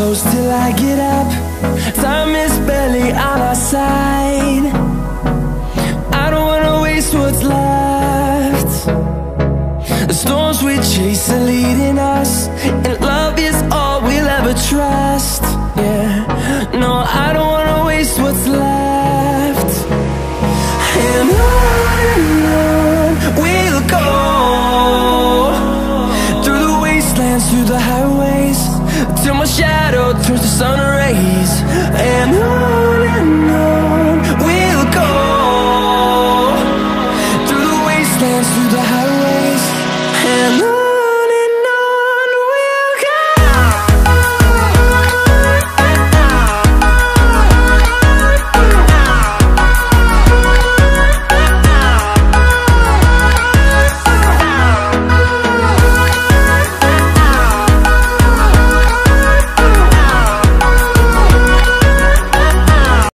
close till I get up. Time is barely on our side. I don't wanna waste what's left. The storms we chase are leading us, and love is all we'll ever trust. Yeah, no, I don't wanna waste what's left.